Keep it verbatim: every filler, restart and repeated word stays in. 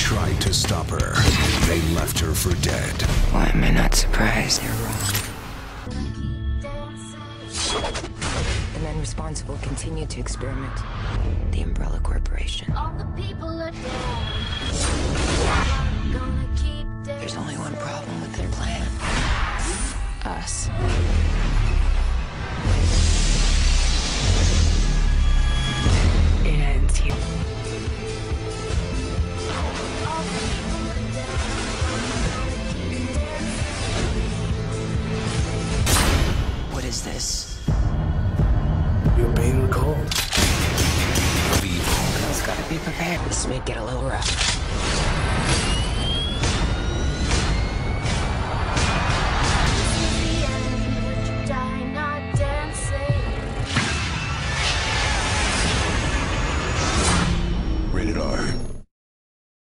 tried to stop her. They left her for dead. Why am I not surprised? They're wrong. The men responsible continue to experiment. The Umbrella Corporation. All the people are dead. Gonna keep dead. There's only one problem with their plan. Us. It ends here. What is this? You're being recalled. Girls gotta be prepared. This may get a little rough. Die not dancing. Rated R.